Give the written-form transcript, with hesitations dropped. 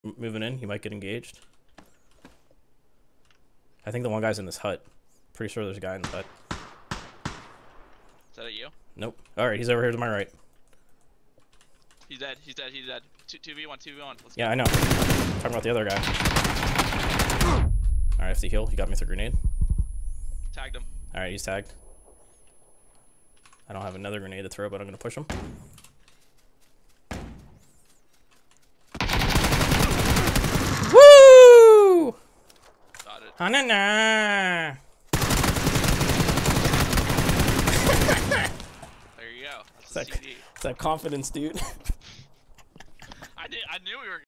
moving in. He might get engaged. I think the one guy's in this hut. Pretty sure there's a guy in the hut. Is that you? Nope. Alright, he's over here to my right. He's dead. He's dead. He's dead. 2v1. 2v1. Let's Yeah, go. I know. I'm talking about the other guy. Alright, FD heal. He got me with a grenade. Tagged him. Alright, he's tagged. I don't have another grenade to throw, but I'm gonna push him. Woo! Got it. Ha-na-na! There you go. That's It's that, a CD. it's that confidence, dude. I knew we were